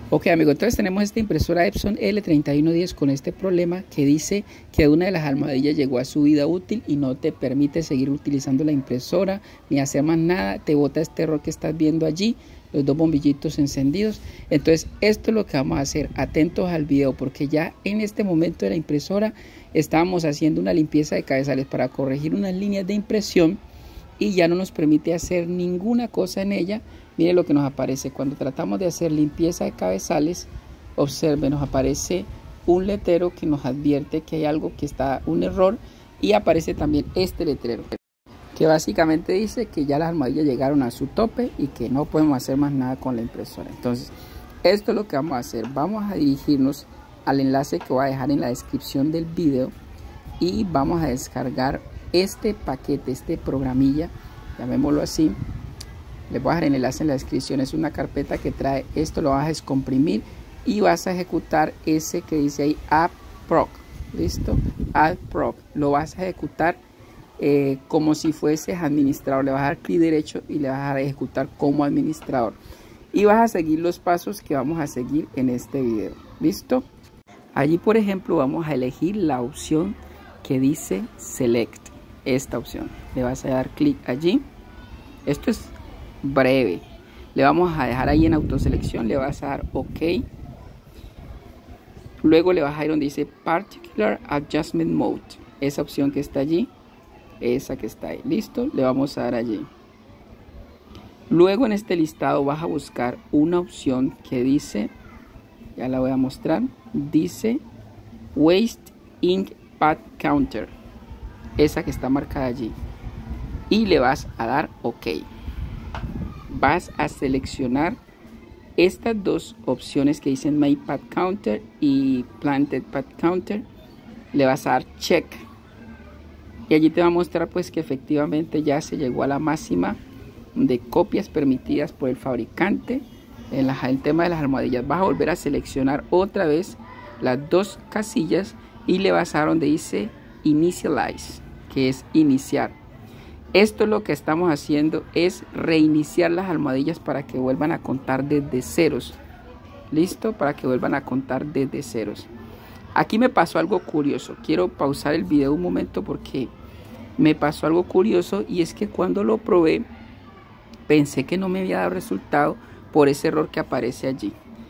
Ok amigos, entonces tenemos esta impresora Epson L3110 con este problema que dice que una de las almohadillas llegó a su vida útil y no te permite seguir utilizando la impresora ni hacer más nada. Te bota este error que estás viendo allí, los dos bombillitos encendidos. Entonces esto es lo que vamos a hacer, atentos al video, porque ya en este momento de la impresora estábamos haciendo una limpieza de cabezales para corregir unas líneas de impresión y ya no nos permite hacer ninguna cosa en ella. Mire lo que nos aparece cuando tratamos de hacer limpieza de cabezales. Observe, nos aparece un letrero que nos advierte que hay algo que está, un error, y aparece también este letrero que básicamente dice que ya las almohadillas llegaron a su tope y que no podemos hacer más nada con la impresora. Entonces esto es lo que vamos a hacer, vamos a dirigirnos al enlace que voy a dejar en la descripción del video y vamos a descargar este paquete, este programilla, llamémoslo así. Les voy a dejar el enlace en la descripción. Es una carpeta que trae esto, lo vas a descomprimir y vas a ejecutar ese que dice ahí AppProc. ¿Listo? AppProc. Lo vas a ejecutar como si fueses administrador. Le vas a dar clic derecho y le vas a ejecutar como administrador. Y vas a seguir los pasos que vamos a seguir en este video. ¿Listo? Allí, por ejemplo, vamos a elegir la opción que dice Select. Esta opción. Le vas a dar clic allí. Esto es breve, le vamos a dejar ahí en autoselección, le vas a dar OK, luego le vas a ir donde dice Particular Adjustment Mode, esa opción que está allí, esa que está ahí, listo, le vamos a dar allí. Luego en este listado vas a buscar una opción que dice, ya la voy a mostrar, dice Waste Ink Pad Counter, esa que está marcada allí, y le vas a dar OK. Vas a seleccionar estas dos opciones que dicen My Pad Counter y Planted Pad Counter. Le vas a dar check y allí te va a mostrar pues que efectivamente ya se llegó a la máxima de copias permitidas por el fabricante en el tema de las almohadillas. Vas a volver a seleccionar otra vez las dos casillas y le vas a dar donde dice Initialize, que es iniciar. Esto lo que estamos haciendo es reiniciar las almohadillas para que vuelvan a contar desde ceros. ¿Listo? Para que vuelvan a contar desde ceros. Aquí me pasó algo curioso. Quiero pausar el video un momento porque me pasó algo curioso, y es que cuando lo probé pensé que no me había dado resultado por ese error que aparece allí.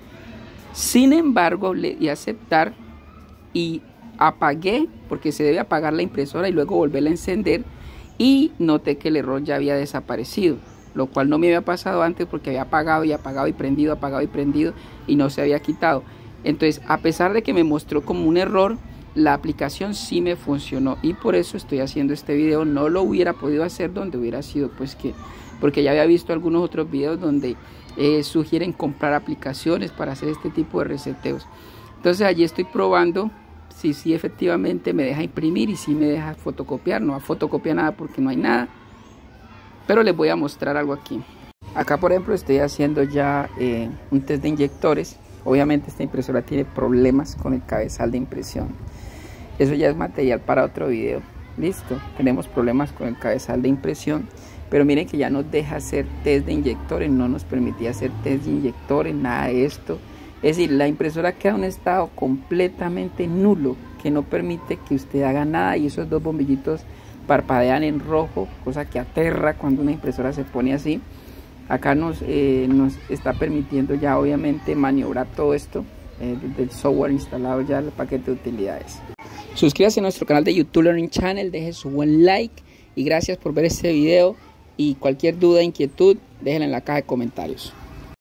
Sin embargo, le di a aceptar y apagué, porque se debe apagar la impresora y luego volverla a encender. Y noté que el error ya había desaparecido, lo cual no me había pasado antes porque había apagado y prendido y no se había quitado. Entonces, a pesar de que me mostró como un error, la aplicación sí me funcionó y por eso estoy haciendo este video. No lo hubiera podido hacer donde hubiera sido pues que, porque ya había visto algunos otros videos donde sugieren comprar aplicaciones para hacer este tipo de reseteos. Entonces allí estoy probando si efectivamente me deja imprimir y si me deja fotocopiar. No fotocopia nada porque no hay nada, pero les voy a mostrar algo aquí. Acá por ejemplo estoy haciendo ya un test de inyectores. Obviamente esta impresora tiene problemas con el cabezal de impresión, eso ya es material para otro video. Listo, tenemos problemas con el cabezal de impresión, pero miren que ya nos deja hacer test de inyectores, no nos permitía hacer test de inyectores, nada de esto. Es decir, la impresora queda en un estado completamente nulo, que no permite que usted haga nada, y esos dos bombillitos parpadean en rojo, cosa que aterra cuando una impresora se pone así. Acá nos está permitiendo ya obviamente maniobrar todo esto desde el software instalado ya el paquete de utilidades. Suscríbase a nuestro canal de YouTube Learning Channel, deje su buen like y gracias por ver este video, y cualquier duda, inquietud, déjenla en la caja de comentarios.